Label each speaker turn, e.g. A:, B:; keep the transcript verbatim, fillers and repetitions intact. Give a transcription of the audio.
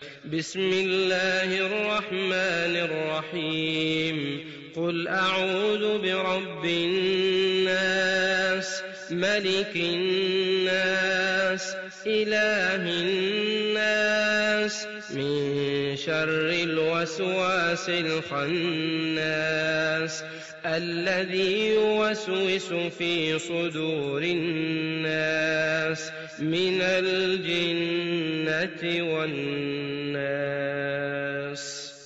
A: بسم الله الرحمن الرحيم قل أعوذ برب الناس ملك الناس إله الناس من شر الوسواس الخناس الذي يوسوس في صدور الناس من الجنة والناس.